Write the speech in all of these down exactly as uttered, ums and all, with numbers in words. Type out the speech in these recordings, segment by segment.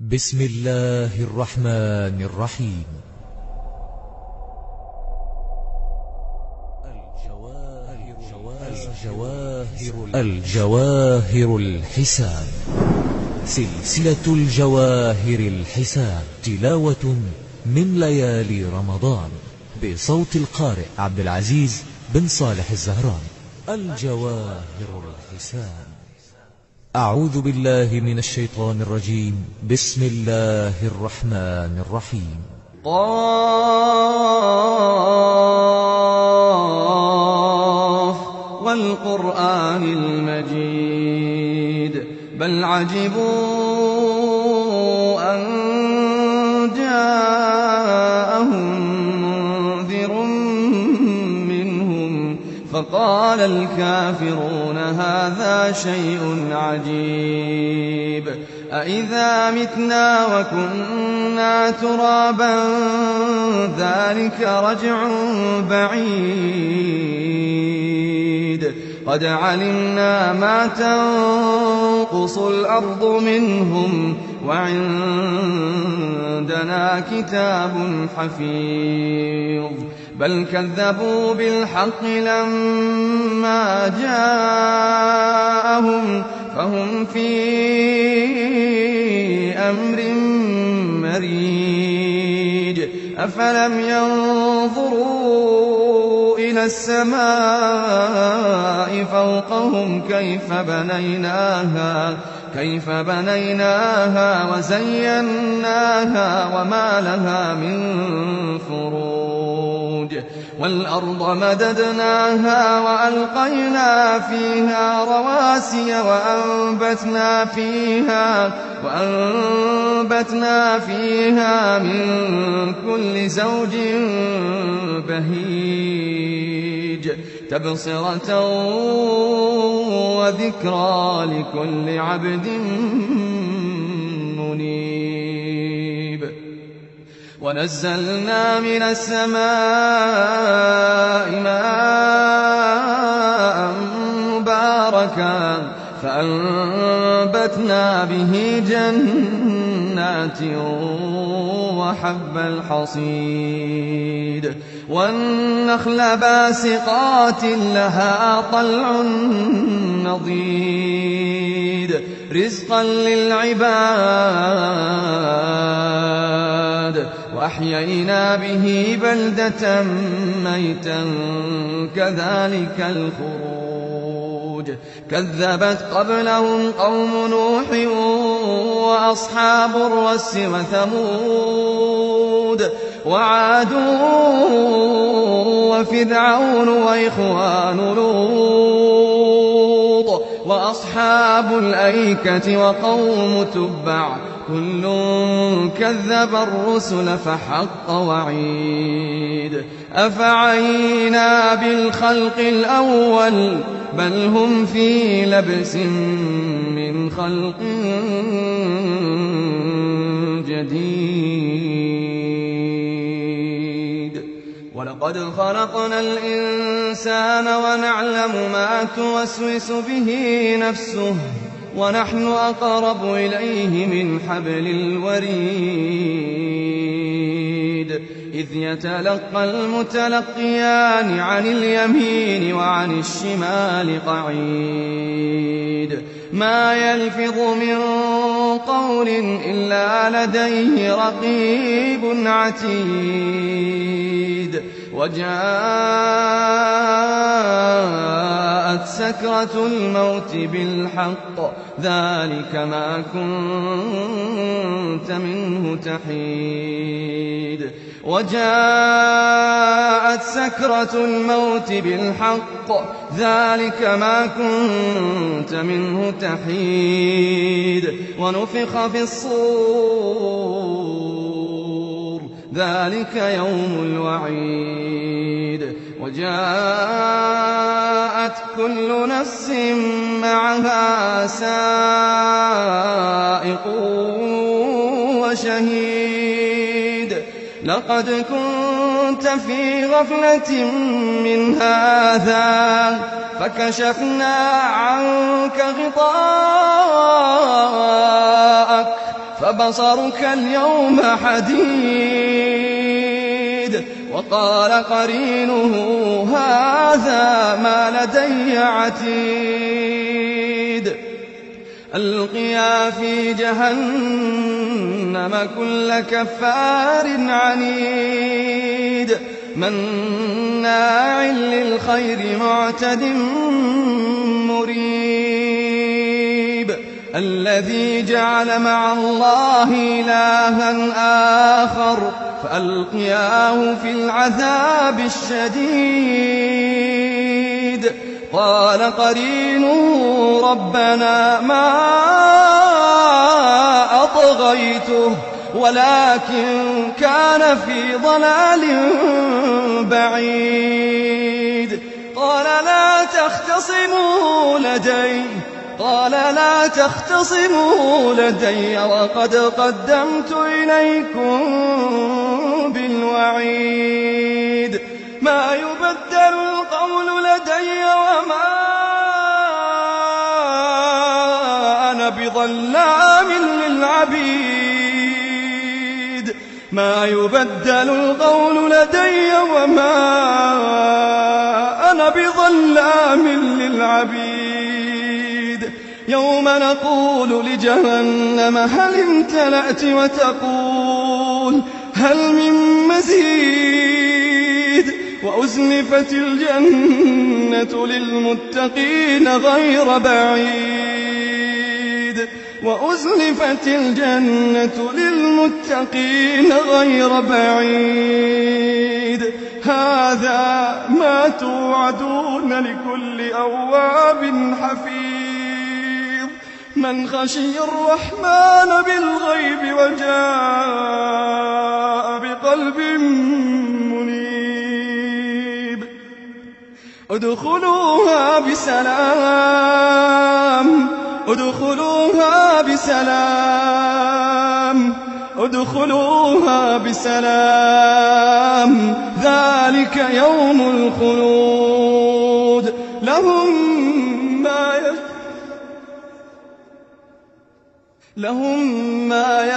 بسم الله الرحمن الرحيم. الجواهر, الجواهر الحسان، سلسلة الجواهر الحسان، تلاوة من ليالي رمضان، بصوت القارئ عبد العزيز بن صالح الزهران. الجواهر الحسان. أعوذ بالله من الشيطان الرجيم. بسم الله الرحمن الرحيم. قاف والقرآن المجيد بل عجبوا أن جاءهم منذر منهم فقال الكافرون هذا شيء عجيب أإذا متنا وكنا ترابا ذلك رجع بعيد قد علمنا ما تنقص الأرض منهم وعندنا كتاب حفيظ بل كذبوا بالحق لما جاءهم فهم في أمر مريج أفلم ينظروا إلى السماء فوقهم كيف بنيناها كيف بنيناها وزيناها وما لها من فروج والأرض مددناها وألقينا فيها رواسي وأنبتنا فيها وأنبتنا فيها من كل زوج بهيج تبصرة وذكرى لكل عبد منيب ونزلنا من السماء ماء مباركا فأنبتنا به جنات وحب الحصيد والنخل باسقات لها طلع نضيد رزقا للعباد وأحيينا به بلدة ميتا كذلك الخروج كذبت قبلهم قوم نوح وأصحاب الرس وثمود وعاد وفرعون وإخوان لوط وأصحاب الأيكة وقوم تبع كل كذب الرسل فحق وعيد أفعينا بالخلق الأول بل هم في لبس من خلق جديد ولقد خلقنا الإنسان ونعلم ما توسوس به نفسه ونحن أقرب إليه من حبل الوريد إذ يتلقى المتلقيان عن اليمين وعن الشمال قعيد ما يلفظ من قول إلا لديه رقيب عتيد وجاءت سكرة الموت بالحق ذلك ما كنت منه تحيد وجاءت سكرة الموت بالحق ذلك ما كنت منه تحيد ونفخ في الصور ذلك يوم الوعيد وجاءت كل نفس معها سائق وشهيد لقد كنت في غفلة من هذا فكشفنا عنك غطاءك فبصرك اليوم حديد. وقال قرينه هذا ما لدي عتيد. ألقيا في جهنم كل كفار عنيد مناع للخير معتد مريب. الذي جعل مع الله إلها آخر فألقياه في العذاب الشديد. قال قرينه ربنا ما أطغيته ولكن كان في ضلال بعيد. قال لا تختصموا لدي قال لا تختصموا لدي وقد قدمت إليكم بالوعيد. ما يبدل القول لدي وما أنا بظلام للعبيد. ما يبدل القول لدي وما أنا بظلام للعبيد. يوم نقول لجهنم هل امتلأت وتقول هل من مزيد. وأزلفت الجنة للمتقين غير بعيد. وأزلفت الجنة للمتقين غير بعيد. هذا ما توعدون لكل أواب حفيظ من خشي الرحمن بالغيب وجاء بقلب منيب. ادخلوها بسلام ادخلوها بسلام ادخلوها بسلام ذلك يوم الخلود. لهم ما لهم ما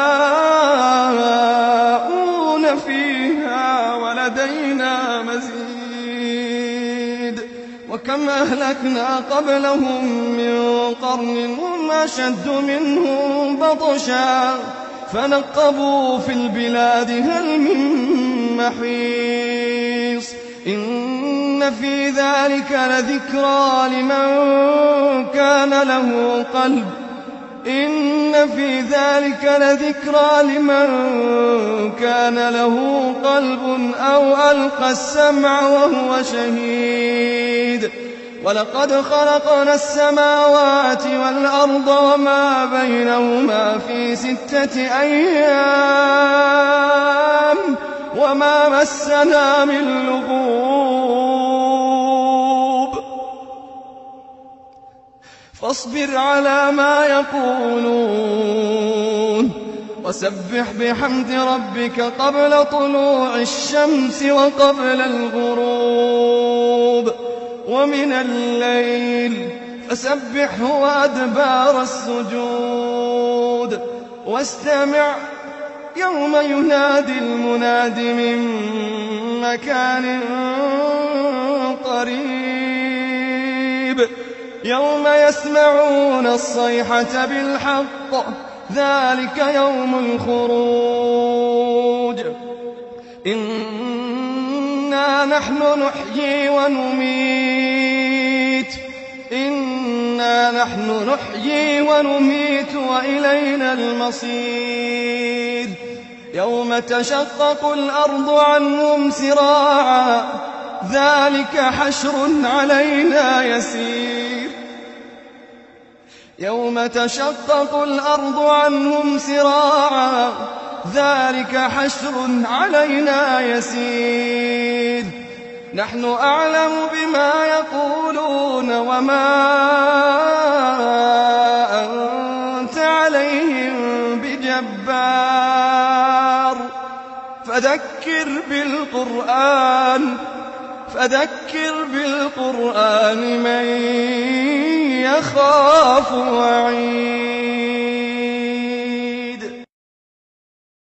يشاءون فيها ولدينا مزيد. وكم أهلكنا قبلهم من قرن هم أشد منهم بطشا فنقبوا في البلاد هل من محيص. إن في ذلك لذكرى لمن كان له قلب إن في ذلك لذكرى لمن كان له قلب أو ألقى السمع وهو شهيد. ولقد خلقنا السماوات والأرض وما بينهما في ستة أيام وما مسنا من لغوب. فاصبر على ما يقولون وسبح بحمد ربك قبل طلوع الشمس وقبل الغروب ومن الليل فسبحه وأدبار السجود. واستمع يوم ينادي المناد من مكان قريب. يوم يسمعون الصيحة بالحق ذلك يوم الخروج. إنا نحن نحيي ونميت إنا نحن نحيي ونميت وإلينا المصير. يوم تشقق الأرض عنهم سراعا ذلك حشر علينا يسير. يوم تشقق الأرض عنهم سراعا ذلك حشر علينا يسير. نحن أعلم بما يقولون وما أنت عليهم بجبار. فذكر بالقرآن فذكر بالقرآن من يخاف وعيد.